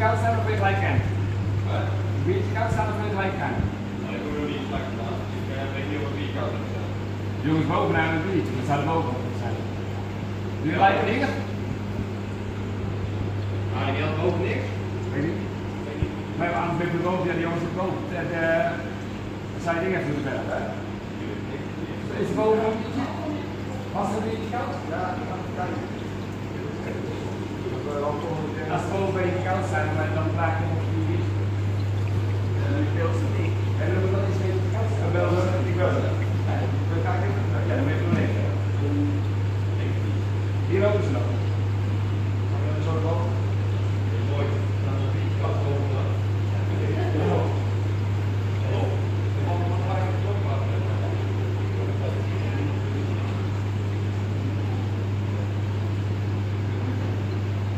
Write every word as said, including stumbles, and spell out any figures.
koud staan of wil je gelijk gaan? Wat? Een beetje koud staan of wil je gelijk gaan? Nou, ik moet nog niet gelijk staan. Ik weet niet of het bier koud is. De jongens bovenaan het bier, dat zou er bovenop zijn. Doe je gelijk dingen? Ah, die had boven niks? Weet niet. Maar anders ben ik de boven, ja, die jongens op boven. De, de, zou je dingen even moeten verder, hè? Is het boven een beetje? Was het een beetje koud? Ja, ik ga het kijken. Als het boven een beetje koud zijn, dan raak je nog die bier. En dan wil ze niet. En dan moet dat iets meer koud zijn. Ik wil het.